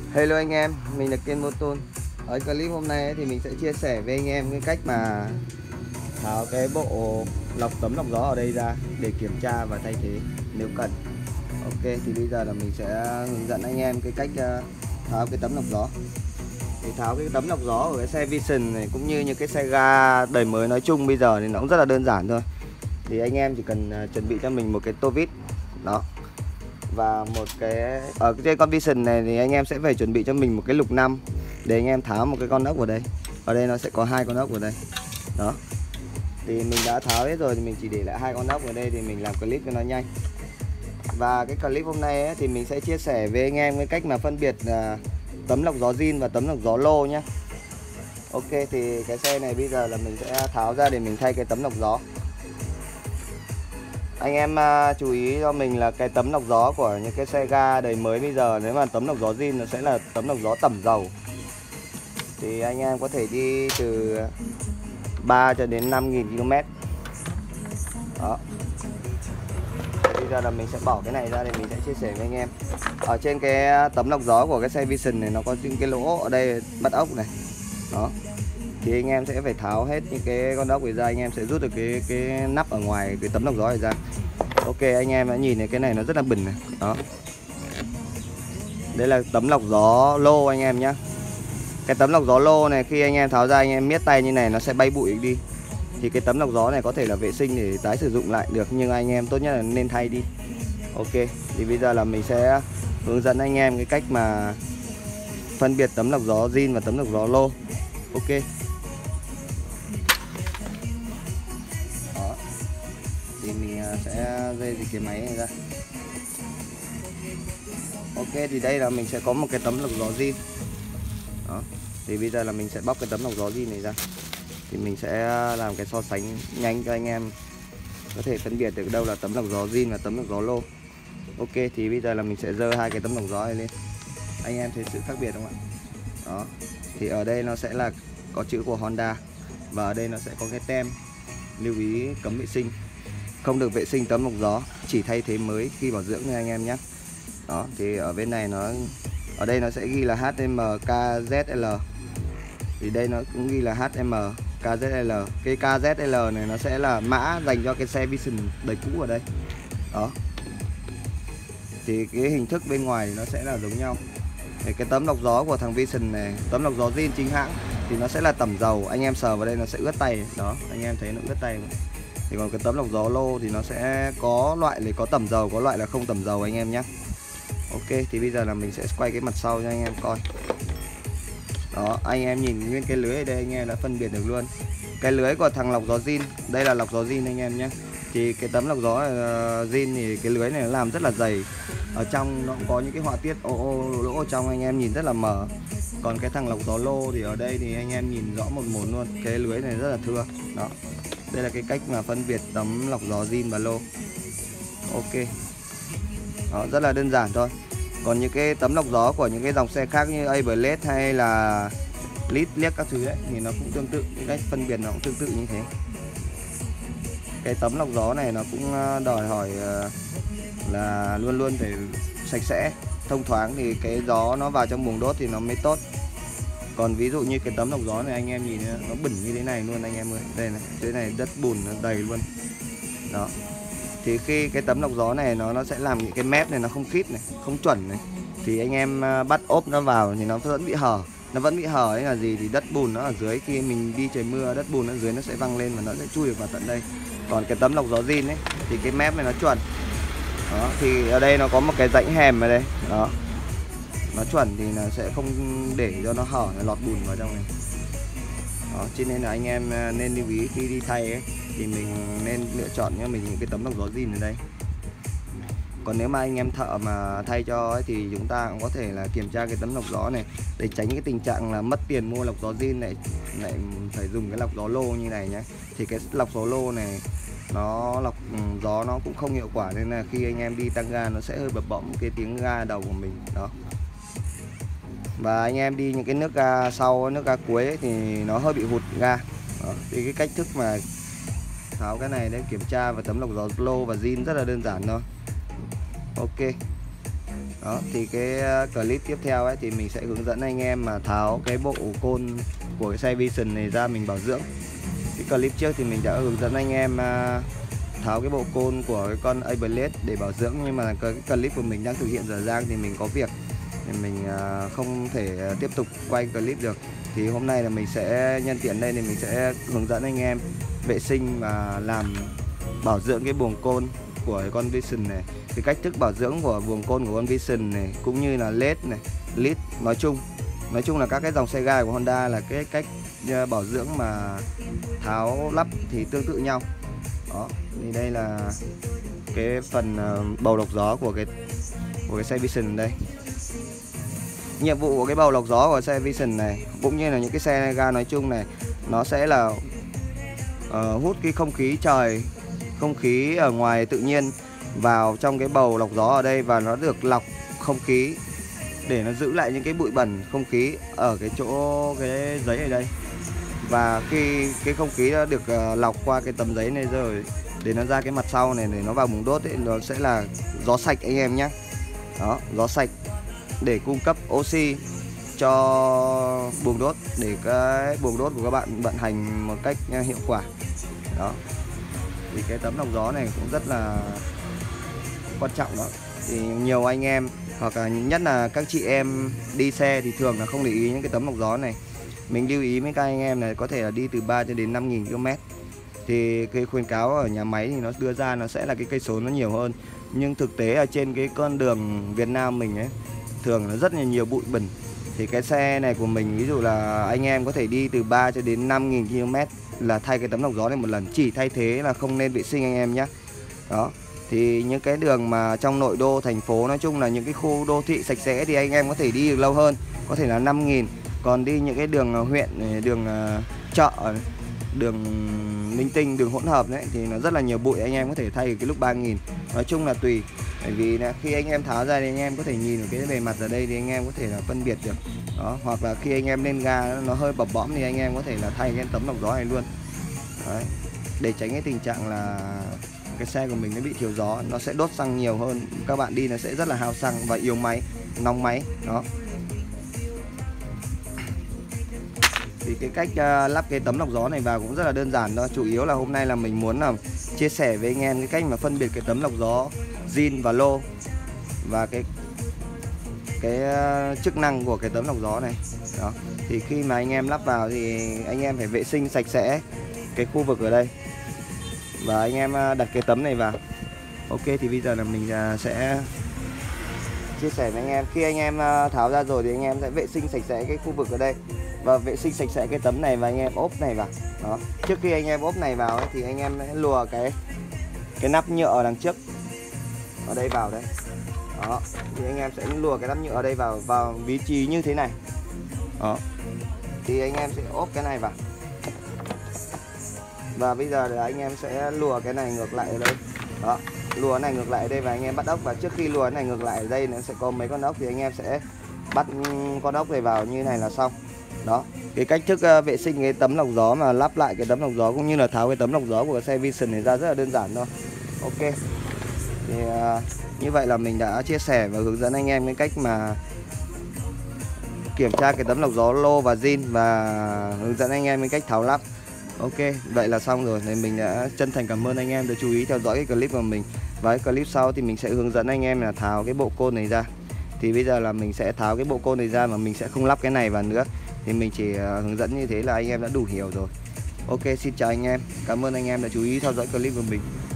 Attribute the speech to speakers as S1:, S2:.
S1: Hello anh em, mình là Kiên Motor. Ở clip hôm nay thì mình sẽ chia sẻ với anh em cái cách mà tháo cái bộ tấm lọc gió ở đây ra để kiểm tra và thay thế nếu cần. Ok, thì bây giờ là mình sẽ hướng dẫn anh em cái cách tháo cái tấm lọc gió. Thì tháo cái tấm lọc gió của cái xe Vision này cũng như những cái xe ga đời mới nói chung bây giờ thì nó cũng rất là đơn giản thôi. Thì anh em chỉ cần chuẩn bị cho mình một cái tô vít đó, và một cái ở trên con Vision này thì anh em sẽ phải chuẩn bị cho mình một cái lục 5 để anh em tháo một cái con ốc vào đây. Ở đây nó sẽ có hai con ốc vào đây đó. Thì mình đã tháo hết rồi thì mình chỉ để lại hai con ốc ở đây thì mình làm clip cho nó nhanh. Và cái clip hôm nay ấy, thì mình sẽ chia sẻ với anh em cái cách mà phân biệt tấm lọc gió zin và tấm lọc gió lô nhé. Ok, thì cái xe này bây giờ là mình sẽ tháo ra để mình thay cái tấm lọc gió. Anh em chú ý cho mình là cái tấm lọc gió của những cái xe ga đời mới bây giờ, nếu mà tấm lọc gió zin nó sẽ là tấm lọc gió tẩm dầu. Thì anh em có thể đi từ 3 cho đến 5.000 km. Đó. Bây giờ là mình sẽ bỏ cái này ra để mình sẽ chia sẻ với anh em. Ở trên cái tấm lọc gió của cái xe Vision này nó có những cái lỗ ở đây bắt ốc này. Đó. Thì anh em sẽ phải tháo hết những cái con ốc này ra, anh em sẽ rút được cái nắp ở ngoài cái tấm lọc gió này ra. Ok, anh em đã nhìn thấy cái này nó rất là bẩn này. Đó. Đây là tấm lọc gió lô anh em nhé. Cái tấm lọc gió lô này khi anh em tháo ra anh em miết tay như này nó sẽ bay bụi đi. Thì cái tấm lọc gió này có thể là vệ sinh để tái sử dụng lại được, nhưng anh em tốt nhất là nên thay đi. Ok, thì bây giờ là mình sẽ hướng dẫn anh em cái cách mà phân biệt tấm lọc gió zin và tấm lọc gió lô. Ok. Đó. Thì mình sẽ dây cái máy này ra. Ok, thì đây là mình sẽ có một cái tấm lọc gió zin. Đó. Thì bây giờ là mình sẽ bóc cái tấm lọc gió zin này ra. Thì mình sẽ làm cái so sánh nhanh cho anh em có thể phân biệt được đâu là tấm lọc gió zin và tấm lọc gió lô. Ok, thì bây giờ là mình sẽ dơ hai cái tấm lọc gió này lên. Anh em thấy sự khác biệt không ạ? Đó. Thì ở đây nó sẽ là có chữ của Honda, và ở đây nó sẽ có cái tem lưu ý cấm vệ sinh. Không được vệ sinh tấm lọc gió, chỉ thay thế mới khi bảo dưỡng nha anh em nhé. Đó, thì ở bên này ở đây nó sẽ ghi là HMKZL. Thì đây nó cũng ghi là HMKZL. Cái KZL này nó sẽ là mã dành cho cái xe Vision đời cũ ở đây. Đó. Thì cái hình thức bên ngoài thì nó sẽ là giống nhau. Thì cái tấm lọc gió của thằng Vision này, tấm lọc gió zin chính hãng thì nó sẽ là tẩm dầu. Anh em sờ vào đây nó sẽ ướt tay. Đó, anh em thấy nó ướt tay. Thì còn cái tấm lọc gió lô thì nó sẽ có loại là có tẩm dầu, có loại là không tẩm dầu anh em nhé. Ok, thì bây giờ là mình sẽ quay cái mặt sau cho anh em coi. Đó, anh em nhìn nguyên cái lưới ở đây anh em đã phân biệt được luôn. Cái lưới của thằng lọc gió zin, đây là lọc gió zin anh em nhé. Thì cái tấm lọc gió zin thì cái lưới này nó làm rất là dày. Ở trong nó cũng có những cái họa tiết lỗ ở trong, anh em nhìn rất là mờ. Còn cái thằng lọc gió lô thì ở đây thì anh em nhìn rõ một luôn. Cái lưới này rất là thưa. Đó. Đây là cái cách mà phân biệt tấm lọc gió zin và lô. Ok. Đó, rất là đơn giản thôi. Còn những cái tấm lọc gió của những cái dòng xe khác như Ablade hay là liếc các thứ ấy thì nó cũng tương tự, cái cách phân biệt nó cũng tương tự như thế. Cái tấm lọc gió này nó cũng đòi hỏi là luôn luôn phải sạch sẽ, thông thoáng thì cái gió nó vào trong buồng đốt thì nó mới tốt. Còn ví dụ như cái tấm lọc gió này anh em nhìn nó bẩn như thế này luôn anh em ơi. Đây này, thế này đất bùn nó đầy luôn. Đó. Thì khi cái tấm lọc gió này nó sẽ làm những cái mép này nó không khít này, không chuẩn này, thì anh em bắt ốp nó vào thì nó vẫn bị hở. Nó vẫn bị hở ấy là gì, thì đất bùn nó ở dưới, khi mình đi trời mưa đất bùn ở dưới nó sẽ văng lên và nó sẽ chui được vào tận đây. Còn cái tấm lọc gió zin ấy thì cái mép này nó chuẩn. Đó, thì ở đây nó có một cái rãnh hèm ở đây. Đó. Nó chuẩn thì nó sẽ không để cho nó hở, nó lọt bùn vào trong này. Đó, cho nên là anh em nên lưu ý khi đi thay ấy, thì mình nên lựa chọn cho mình những cái tấm lọc gió zin ở đây. Còn nếu mà anh em thợ mà thay cho ấy, thì chúng ta cũng có thể là kiểm tra cái tấm lọc gió này để tránh cái tình trạng là mất tiền mua lọc gió zin lại phải dùng cái lọc gió lô như này nhé. Thì cái lọc gió lô này nó lọc gió nó cũng không hiệu quả, nên là khi anh em đi tăng ga nó sẽ hơi bập bõm cái tiếng ga đầu của mình. Đó. Và anh em đi những cái nước ga sau, nước ga cuối ấy, thì nó hơi bị hụt ga. Đó. Thì cái cách thức mà tháo cái này để kiểm tra và tấm lọc gió lô và zin rất là đơn giản thôi. Ok. Đó, thì cái clip tiếp theo ấy thì mình sẽ hướng dẫn anh em mà tháo cái bộ côn của cái xe Vision này ra mình bảo dưỡng. Cái clip trước thì mình đã hướng dẫn anh em tháo cái bộ côn của cái con A-Blade để bảo dưỡng, nhưng mà cái clip của mình đang thực hiện dở dang thì mình có việc thì mình không thể tiếp tục quay clip được. Thì hôm nay là mình sẽ nhân tiện đây thì mình sẽ hướng dẫn anh em vệ sinh và làm bảo dưỡng cái buồng côn của cái con Vision này. Cái cách thức bảo dưỡng của buồng côn của con Vision này cũng như là LED này, lít nói chung là các cái dòng xe gai của Honda là cái cách bảo dưỡng mà tháo lắp thì tương tự nhau. Đó, thì đây là cái phần bầu lọc gió của cái xe Vision đây. Nhiệm vụ của cái bầu lọc gió của xe Vision này cũng như là những cái xe ga nói chung này, nó sẽ là hút cái không khí trời, không khí ở ngoài tự nhiên vào trong cái bầu lọc gió ở đây, và nó được lọc không khí để nó giữ lại những cái bụi bẩn không khí ở cái chỗ cái giấy ở đây. Và khi cái không khí đã được lọc qua cái tấm giấy này rồi để nó ra cái mặt sau này để nó vào buồng đốt ấy, nó sẽ là gió sạch anh em nhé. Đó, gió sạch để cung cấp oxy cho buồng đốt để cái buồng đốt của các bạn vận hành một cách hiệu quả. Đó, thì cái tấm lọc gió này cũng rất là quan trọng đó. Thì nhiều anh em hoặc là nhất là các chị em đi xe thì thường là không để ý những cái tấm lọc gió này. Mình lưu ý với các anh em này có thể là đi từ 3 cho đến 5.000 km. Thì cái khuyến cáo ở nhà máy thì nó đưa ra nó sẽ là cái cây số nó nhiều hơn. Nhưng thực tế ở trên cái con đường Việt Nam mình ấy thường là rất là nhiều bụi bẩn. Thì cái xe này của mình ví dụ là anh em có thể đi từ 3 cho đến 5.000 km là thay cái tấm lọc gió này một lần, chỉ thay thế là không nên vệ sinh anh em nhé. Đó, thì những cái đường mà trong nội đô thành phố, nói chung là những cái khu đô thị sạch sẽ thì anh em có thể đi được lâu hơn, có thể là 5.000. Còn đi những cái đường huyện, đường chợ, đường linh tinh, đường hỗn hợp đấy thì nó rất là nhiều bụi, anh em có thể thay cái lúc 3.000. Nói chung là tùy, bởi vì là khi anh em tháo ra thì anh em có thể nhìn được cái bề mặt ở đây thì anh em có thể là phân biệt được. Đó, hoặc là khi anh em lên ga nó hơi bập bõm thì anh em có thể là thay cái tấm lọc gió này luôn. Đấy, để tránh cái tình trạng là cái xe của mình nó bị thiếu gió, nó sẽ đốt xăng nhiều hơn, các bạn đi nó sẽ rất là hao xăng và yếu máy, nóng máy. Đó, thì cái cách lắp cái tấm lọc gió này vào cũng rất là đơn giản thôi. Chủ yếu là hôm nay là mình muốn là chia sẻ với anh em cái cách mà phân biệt cái tấm lọc gió zin và lô, và cái chức năng của cái tấm lọc gió này. Đó, thì khi mà anh em lắp vào thì anh em phải vệ sinh sạch sẽ cái khu vực ở đây và anh em đặt cái tấm này vào. Ok, thì bây giờ là mình sẽ chia sẻ với anh em. Khi anh em tháo ra rồi thì anh em sẽ vệ sinh sạch sẽ cái khu vực ở đây và vệ sinh sạch sẽ cái tấm này và anh em ốp này vào. Đó, trước khi anh em ốp này vào ấy, thì anh em sẽ lùa cái nắp nhựa ở đằng trước ở đây vào đây. Đó, thì anh em sẽ lùa cái nắp nhựa ở đây vào vị trí như thế này. Đó, thì anh em sẽ ốp cái này vào. Và bây giờ là anh em sẽ lùa cái này ngược lại ở đây. Đó, lùa này ngược lại ở đây và anh em bắt ốc. Và trước khi lùa cái này ngược lại ở đây nó sẽ có mấy con ốc, thì anh em sẽ bắt con ốc này vào như này là xong. Đó, cái cách thức vệ sinh cái tấm lọc gió mà lắp lại cái tấm lọc gió cũng như là tháo cái tấm lọc gió của xe Vision này ra rất là đơn giản thôi. Ok, thì như vậy là mình đã chia sẻ và hướng dẫn anh em cái cách mà kiểm tra cái tấm lọc gió lô và zin, và hướng dẫn anh em cái cách tháo lắp. Ok, vậy là xong rồi. Thì mình đã chân thành cảm ơn anh em đã chú ý theo dõi cái clip của mình. Và cái clip sau thì mình sẽ hướng dẫn anh em là tháo cái bộ côn này ra. Thì bây giờ là mình sẽ tháo cái bộ côn này ra mà mình sẽ không lắp cái này vào nữa. Thì mình chỉ hướng dẫn như thế là anh em đã đủ hiểu rồi. Ok, xin chào anh em. Cảm ơn anh em đã chú ý theo dõi clip của mình.